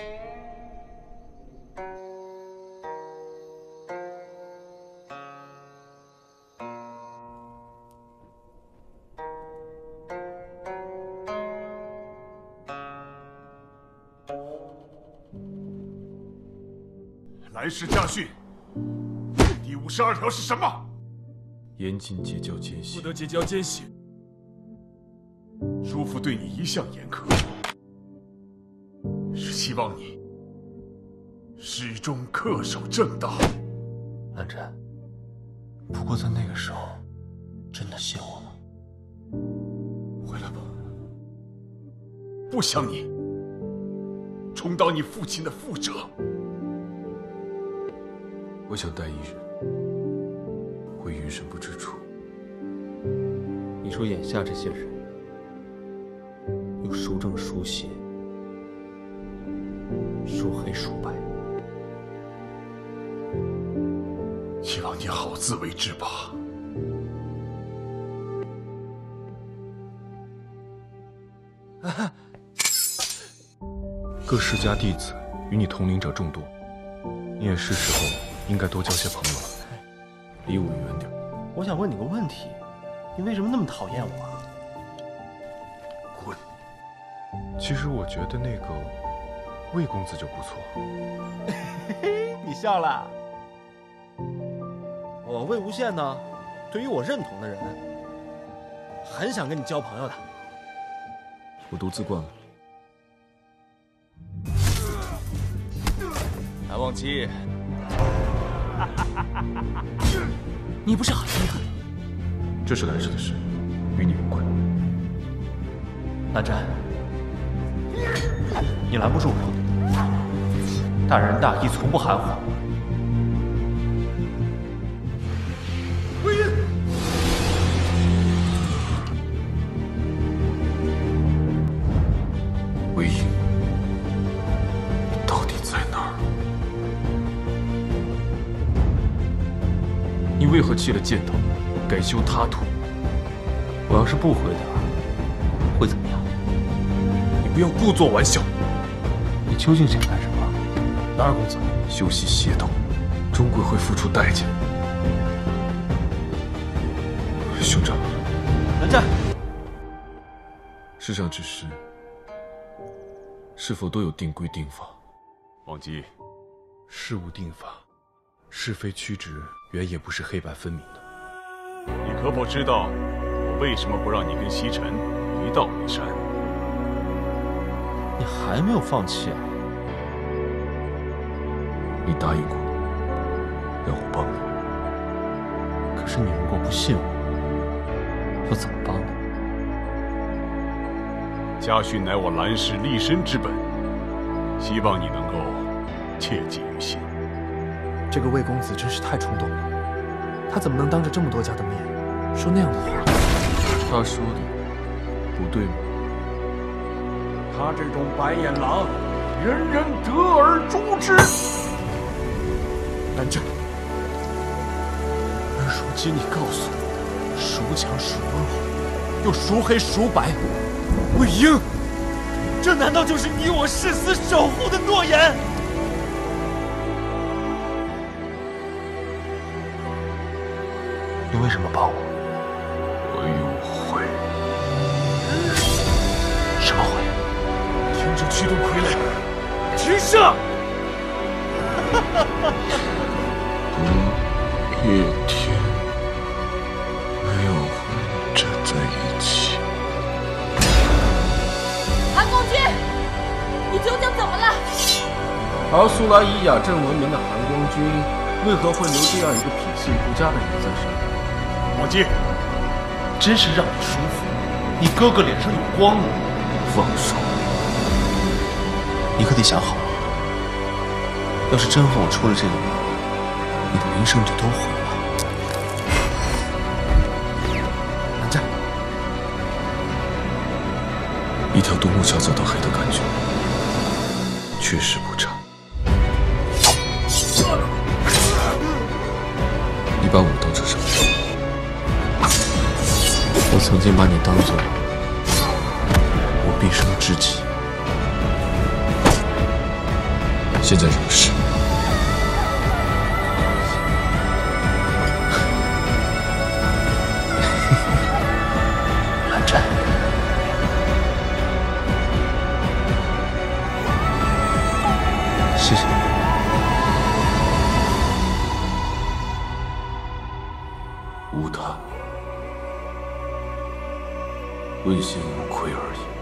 来世家训第52条是什么？ 严禁结交奸细， 不得结交奸细。 叔父对你一向严苛，是希望你始终恪守正道。 蓝湛，不过在那个时候，真的信我吗？ 回来吧，不想你重蹈你父亲的覆辙。 我想带一人回云深不知处。 你说眼下这些人，有孰正孰邪，孰黑孰白？ 希望你好自为之吧。 各世家弟子与你同龄者众多，你也是时候应该多交些朋友了。离我远点。 我想问你个问题，你为什么那么讨厌我啊？ 滚！ 其实我觉得那个魏公子就不错。 你笑了。我魏无羡呢，对于我认同的人，很想跟你交朋友的。 我独自惯了。 蓝忘机，你不是很厉害？ 这是来世的事，与你无关。 蓝湛，你拦不住我。大仁大义，从不含糊。 魏婴， 魏婴，你到底在哪儿？你为何弃了剑道，改修他途？ 我要是不回答，会怎么样？ 你不要故作玩笑。 你究竟想干什么？ 哪儿公子，修习邪道，终归会付出代价。兄长， 蓝湛， 世上之事，是否都有定规定法？ 王姬， 事无定法，是非曲直原也不是黑白分明的。 你可否知道我为什么不让你跟西尘一道回山？ 你还没有放弃啊？ 你答应过让我帮你， 可是你如果不信我，又怎么帮呢？ 家训乃我蓝氏立身之本，希望你能够切记于心。 这个魏公子真是太冲动了，他怎么能当着这么多家的面说那样的话？ 他说的不对吗？ 他这种白眼狼，人人得而诛之。 蓝湛，而如今你告诉我，孰强孰弱，又孰黑孰白？魏婴，这难道就是你我誓死守护的诺言？ 你为什么帮我？ 我有悔。 什么悔？ 听着驱动傀儡，停射！ 夜天没有魂站在一起。 韩公君，你究竟怎么了？ 而素来以雅正闻名的韩光君，为何会留这样一个品性不佳的人在身？ 王姬， 真是让你舒服，你哥哥脸上有光了。 放手！ 你可得想好，要是真和我出了这个门，你的名声就都毁了。蓝湛， 一条独木桥走到黑的感觉，确实不差。你把我当成什么？ 我曾经把你当做我毕生知己。 现在什么事？ 蓝湛， 谢谢。 无他，魏县无愧而已。